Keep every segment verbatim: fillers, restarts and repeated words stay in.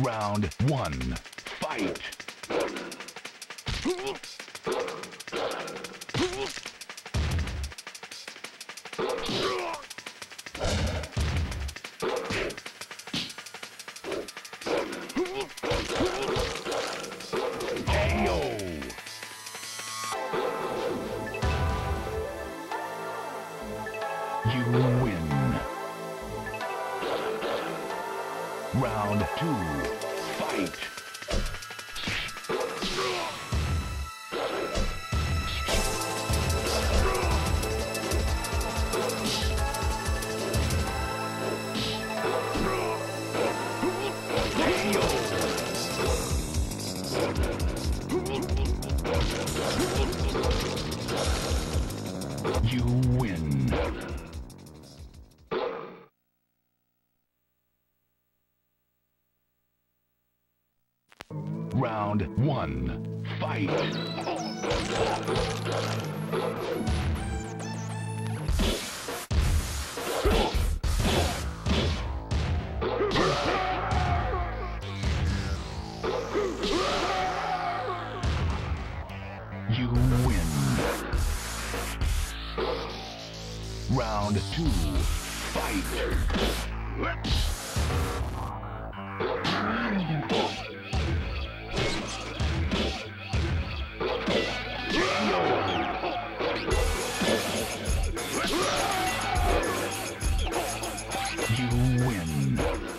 Round one. Fight! You win. Round two. Fight! You win. Round one. Fight! You win. Round two. Fight! You win.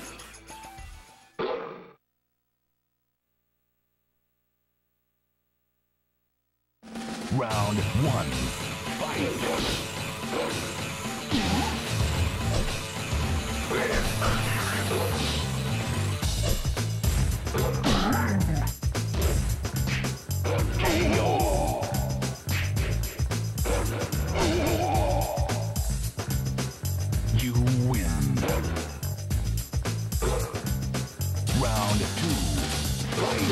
Round one. Fight! You win. Round two. Fight!